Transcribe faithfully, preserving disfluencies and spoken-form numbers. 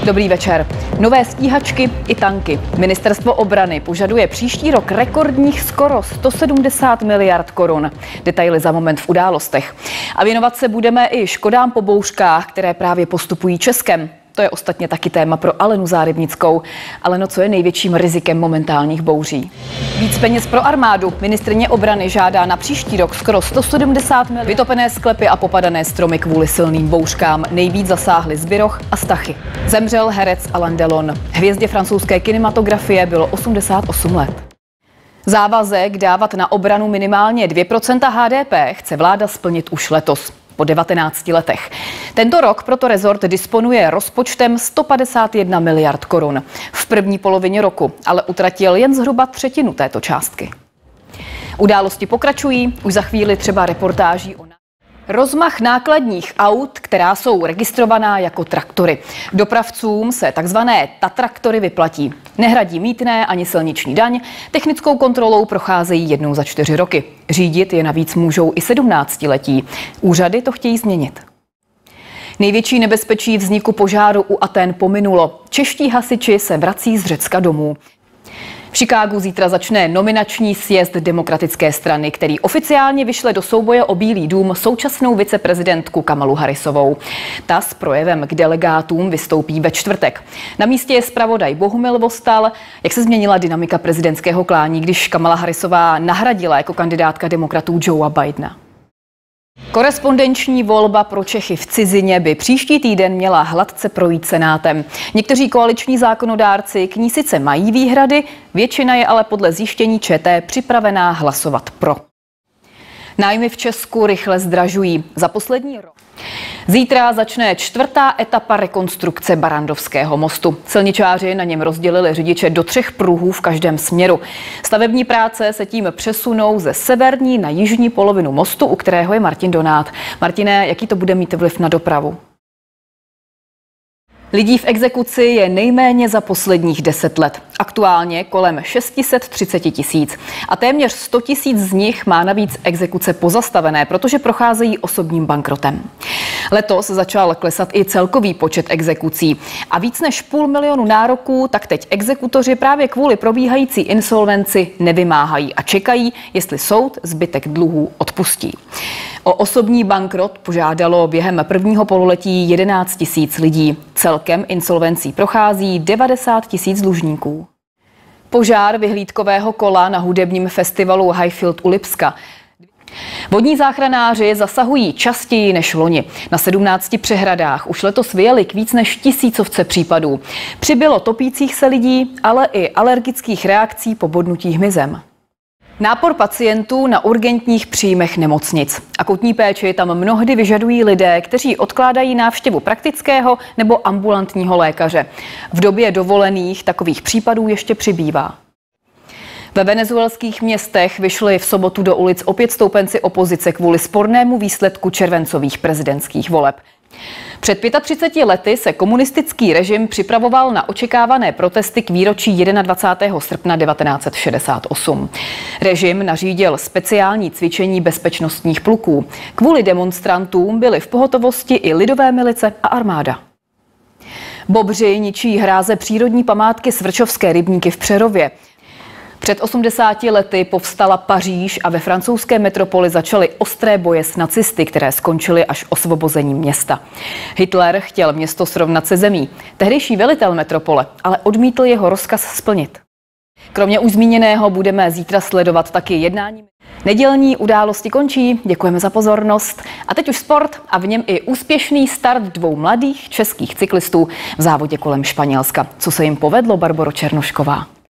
Dobrý večer. Nové stíhačky i tanky. Ministerstvo obrany požaduje příští rok rekordních skoro sto sedmdesát miliard korun. Detaily za moment v Událostech. A věnovat se budeme i škodám po bouřkách, které právě postupují Českem. To je ostatně taky téma pro Alenu Zárybnickou. Aleno, co je největším rizikem momentálních bouří? Víc peněz pro armádu. Ministryně obrany žádá na příští rok skoro sto sedmdesát miliard. Vytopené sklepy a popadané stromy kvůli silným bouřkám. Nejvíc zasáhly Zbiroh a Stachy. Zemřel herec Alain Delon. Hvězdě francouzské kinematografie bylo osmdesát osm let. Závazek dávat na obranu minimálně dvě procenta H D P chce vláda splnit už letos. Po devatenácti letech. Tento rok proto rezort disponuje rozpočtem sto padesát jedna miliard korun. V první polovině roku ale utratil jen zhruba třetinu této částky. Události pokračují, už za chvíli třeba reportáží o rozmach nákladních aut, která jsou registrovaná jako traktory. Dopravcům se takzvané tatraktory vyplatí. Nehradí mýtné ani silniční daň, technickou kontrolou procházejí jednou za čtyři roky. Řídit je navíc můžou i sedmnáctiletí. Úřady to chtějí změnit. Největší nebezpečí vzniku požáru u Athén pominulo. Čeští hasiči se vrací z Řecka domů. V Chicagu zítra začne nominační sjezd Demokratické strany, který oficiálně vyšle do souboje o Bílý dům současnou viceprezidentku Kamalu Harrisovou. Ta s projevem k delegátům vystoupí ve čtvrtek. Na místě je zpravodaj Bohumil Vostal. Jak se změnila dynamika prezidentského klání, když Kamala Harrisová nahradila jako kandidátka demokratů Joea Bidena? Korespondenční volba pro Čechy v cizině by příští týden měla hladce projít Senátem. Někteří koaliční zákonodárci k ní sice mají výhrady, většina je ale podle zjištění ČT připravená hlasovat pro. Nájmy v Česku rychle zdražují. Za poslední rok. Zítra začne čtvrtá etapa rekonstrukce Barrandovského mostu. Silničáři na něm rozdělili řidiče do třech pruhů v každém směru. Stavební práce se tím přesunou ze severní na jižní polovinu mostu, u kterého je Martin Donát. Martine, jaký to bude mít vliv na dopravu? Lidí v exekuci je nejméně za posledních deset let. Aktuálně kolem šest set třicet tisíc. A téměř sto tisíc z nich má navíc exekuce pozastavené, protože procházejí osobním bankrotem. Letos začal klesat i celkový počet exekucí. A víc než půl milionu nároků tak teď exekutoři právě kvůli probíhající insolvenci nevymáhají a čekají, jestli soud zbytek dluhů odpustí. O osobní bankrot požádalo během prvního pololetí jedenáct tisíc lidí. Celkem insolvencí prochází devadesát tisíc dlužníků. Požár vyhlídkového kola na hudebním festivalu Highfield u Lipska. Vodní záchranáři zasahují častěji než loni. Na sedmnácti přehradách už letos vyjeli k víc než tisícovce případů. Přibylo topících se lidí, ale i alergických reakcí po bodnutí hmyzem. Nápor pacientů na urgentních příjmech nemocnic. Akutní péči tam mnohdy vyžadují lidé, kteří odkládají návštěvu praktického nebo ambulantního lékaře. V době dovolených takových případů ještě přibývá. Ve venezuelských městech vyšli v sobotu do ulic opět stoupenci opozice kvůli spornému výsledku červencových prezidentských voleb. Před třiceti pěti lety se komunistický režim připravoval na očekávané protesty k výročí dvacátého prvního srpna devatenáct set šedesát osm. Režim nařídil speciální cvičení bezpečnostních pluků. Kvůli demonstrantům byly v pohotovosti i lidové milice a armáda. Bobři ničí hráze přírodní památky Svrčovské rybníky v Přerově. Před osmdesáti lety povstala Paříž a ve francouzské metropoli začaly ostré boje s nacisty, které skončily až osvobozením města. Hitler chtěl město srovnat se zemí. Tehdejší velitel metropole ale odmítl jeho rozkaz splnit. Kromě už zmíněného budeme zítra sledovat taky jednání. Nedělní Události končí, děkujeme za pozornost. A teď už sport a v něm i úspěšný start dvou mladých českých cyklistů v závodě kolem Španělska. Co se jim povedlo, Barboro Černošková?